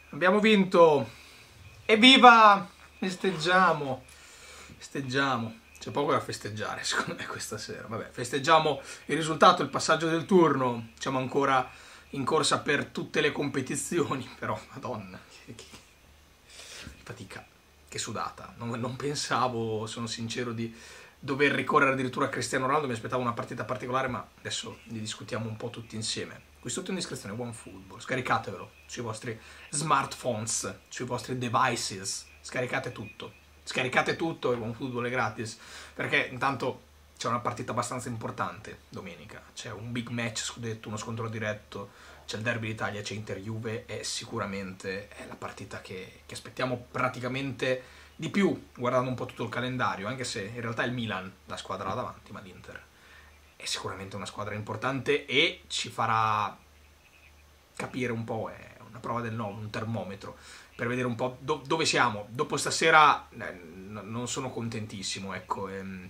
Abbiamo vinto. Evviva! Festeggiamo. Festeggiamo. C'è poco da festeggiare, secondo me, questa sera. Vabbè, festeggiamo il risultato, il passaggio del turno. Siamo ancora in corsa per tutte le competizioni. Però, madonna, che fatica, che sudata. Non pensavo, sono sincero, di dover ricorrere addirittura a Cristiano Ronaldo. Mi aspettavo una partita particolare, ma adesso ne discutiamo un po' tutti insieme. Qui sotto in descrizione OneFootball, scaricatevelo sui vostri smartphones, sui vostri devices, scaricate tutto e OneFootball è gratis, perché intanto c'è una partita abbastanza importante domenica, c'è un big match scudetto, uno scontro diretto, c'è il derby d'Italia, c'è Inter-Juve e sicuramente è la partita che aspettiamo praticamente di più, guardando un po' tutto il calendario, anche se in realtà è il Milan la squadra là davanti, ma l'Inter è sicuramente una squadra importante e ci farà capire un po', è una prova del novo, un termometro, per vedere un po' dove siamo. Dopo stasera non sono contentissimo, ecco,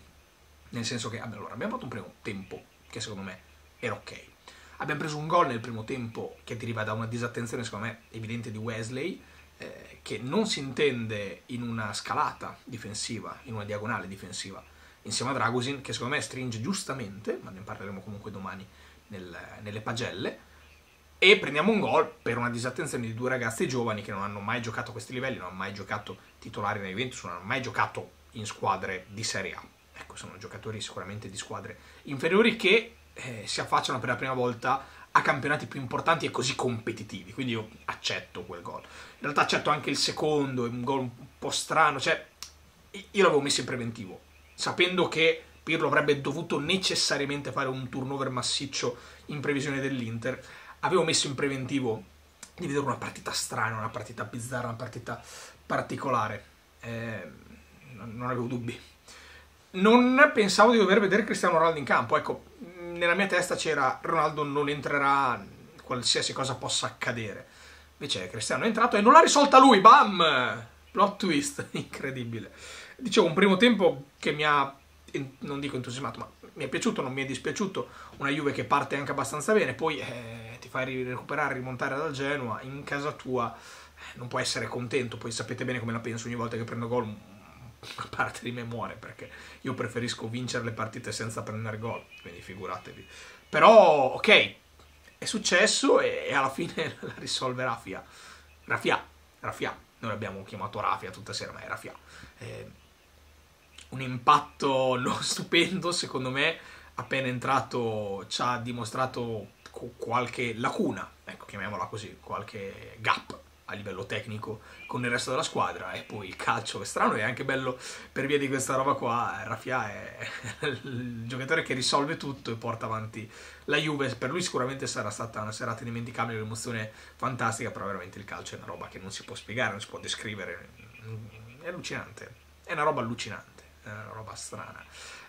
nel senso che allora, abbiamo fatto un primo tempo che secondo me era ok. Abbiamo preso un gol nel primo tempo che deriva da una disattenzione secondo me evidente di Wesley, che non si intende in una scalata difensiva, in una diagonale difensiva, insieme a Dragusin, che secondo me stringe giustamente, ma ne parleremo comunque domani nelle pagelle, e prendiamo un gol per una disattenzione di due ragazzi giovani che non hanno mai giocato a questi livelli, non hanno mai giocato titolari nei Juventus, non hanno mai giocato in squadre di Serie A. Ecco, sono giocatori sicuramente di squadre inferiori che si affacciano per la prima volta a campionati più importanti e così competitivi, quindi io accetto quel gol. In realtà accetto anche il secondo, è un gol un po' strano, cioè io l'avevo messo in preventivo, sapendo che Pirlo avrebbe dovuto necessariamente fare un turnover massiccio in previsione dell'Inter. Avevo messo in preventivo di vedere una partita strana, una partita bizzarra, una partita particolare. Non avevo dubbi. Non pensavo di dover vedere Cristiano Ronaldo in campo. Ecco, nella mia testa c'era Ronaldo non entrerà, qualsiasi cosa possa accadere. Invece Cristiano è entrato e non l'ha risolta lui, bam! Plot twist, incredibile. Dicevo, un primo tempo che mi ha, non dico entusiasmato, ma mi è piaciuto, non mi è dispiaciuto. Una Juve che parte anche abbastanza bene, poi ti fai recuperare, rimontare dal Genoa in casa tua, non puoi essere contento. Poi sapete bene come la penso ogni volta che prendo gol, una parte di me muore, perché io preferisco vincere le partite senza prendere gol, quindi figuratevi. Però ok, è successo e alla fine la risolve Rafia, noi l'abbiamo chiamato Rafia tutta sera, ma è Rafia. Un impatto non stupendo, secondo me, appena entrato ci ha dimostrato qualche lacuna, ecco, chiamiamola così, qualche gap a livello tecnico con il resto della squadra. E poi il calcio è strano e anche bello per via di questa roba qua. Rafia è il giocatore che risolve tutto e porta avanti la Juve. Per lui sicuramente sarà stata una serata indimenticabile, un'emozione fantastica, però veramente il calcio è una roba che non si può spiegare, non si può descrivere, è allucinante, è una roba allucinante, è una roba strana.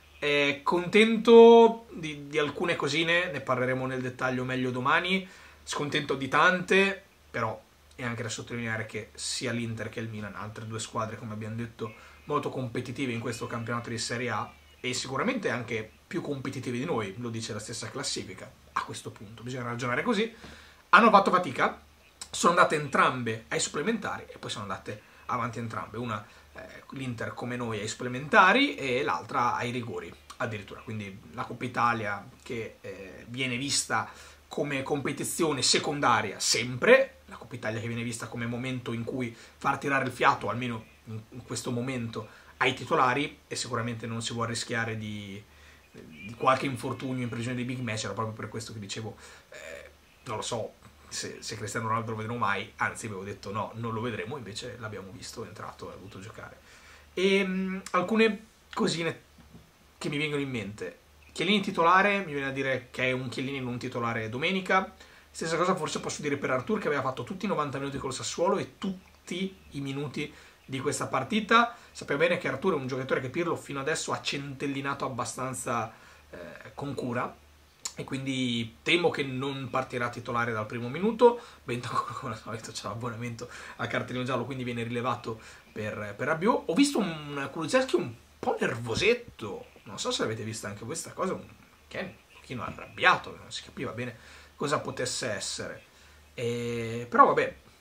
Contento di alcune cosine, ne parleremo nel dettaglio meglio domani. Scontento di tante, però è anche da sottolineare che sia l'Inter che il Milan, altre due squadre, come abbiamo detto, molto competitive in questo campionato di Serie A e sicuramente anche più competitive di noi, lo dice la stessa classifica. A questo punto bisogna ragionare così. Hanno fatto fatica, sono andate entrambe ai supplementari e poi sono andate avanti entrambe, una l'Inter come noi ai supplementari e l'altra ai rigori addirittura, quindi la Coppa Italia che viene vista come competizione secondaria sempre, la Coppa Italia che viene vista come momento in cui far tirare il fiato, almeno in questo momento, ai titolari, e sicuramente non si vuole rischiare di qualche infortunio in previsione dei big match. Era proprio per questo che dicevo, non lo so se Cristiano Ronaldo lo vedremo mai, anzi avevo detto no, non lo vedremo, invece l'abbiamo visto, è entrato e ha voluto giocare. E alcune cosine che mi vengono in mente. Chiellini titolare, mi viene a dire che è un Chiellini non titolare domenica. Stessa cosa forse posso dire per Arthur, che aveva fatto tutti i 90 minuti col Sassuolo e tutti i minuti di questa partita. Sappiamo bene che Arthur è un giocatore che Pirlo fino adesso ha centellinato abbastanza con cura, e quindi temo che non partirà titolare dal primo minuto. Bentancur, come al solito, c'ha l'abbonamento al cartellino giallo, quindi viene rilevato per Rabiot. Ho visto un Kulusevski un po' nervosetto, non so se l'avete vista anche questa cosa, che è un pochino arrabbiato, non si capiva bene cosa potesse essere. Però vabbè,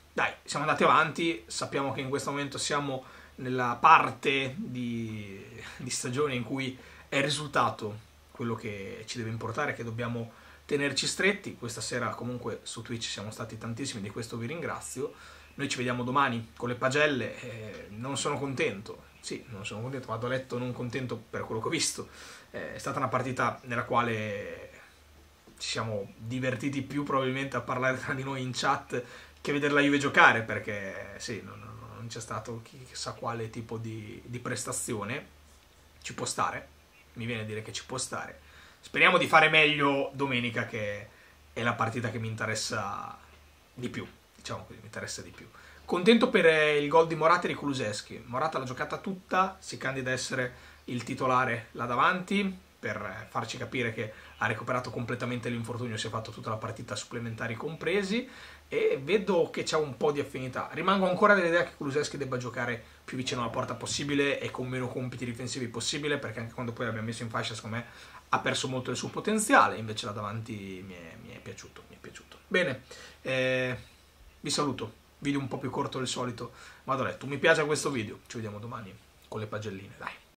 dai, siamo andati avanti, sappiamo che in questo momento siamo nella parte di stagione in cui è il risultato quello che ci deve importare, che dobbiamo tenerci stretti. Questa sera comunque su Twitch siamo stati tantissimi, di questo vi ringrazio. Noi ci vediamo domani con le pagelle. Non sono contento, sì, non sono contento, vado a letto non contento per quello che ho visto. È stata una partita nella quale ci siamo divertiti più probabilmente a parlare tra di noi in chat che vedere la Juve giocare, perché sì, non c'è stato chissà quale tipo di prestazione. Ci può stare, mi viene a dire che ci può stare. Speriamo di fare meglio domenica, che è la partita che mi interessa di più, diciamo così, mi interessa di più. Contento per il gol di Morata e di Kulusevski. Morata l'ha giocata tutta, si candida a essere il titolare là davanti, per farci capire che ha recuperato completamente l'infortunio, si è fatto tutta la partita, supplementari compresi, e vedo che c'è un po' di affinità. Rimango ancora dell'idea che Kulusevski debba giocare più vicino alla porta possibile e con meno compiti difensivi possibile, perché anche quando poi l'abbiamo messo in fascia, secondo me ha perso molto il suo potenziale. Invece là davanti mi è piaciuto, mi è piaciuto. Bene, vi saluto, video un po' più corto del solito, vado a letto. Mi piace questo video, ci vediamo domani con le pagelline, dai.